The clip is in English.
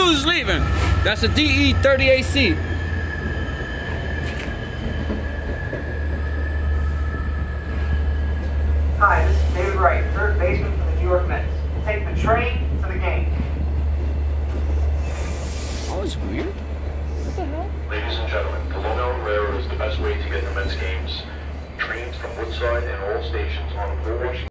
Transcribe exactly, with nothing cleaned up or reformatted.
who's leaving? That's a D E thirty A C. Hi, this is David Wright, third baseman for the New York Mets. We'll take the train to the game. Oh, it's weird. What the hell? Ladies and gentlemen, the L I R R is the best way to get to Mets games. Trains from Woodside and all stations on Washington.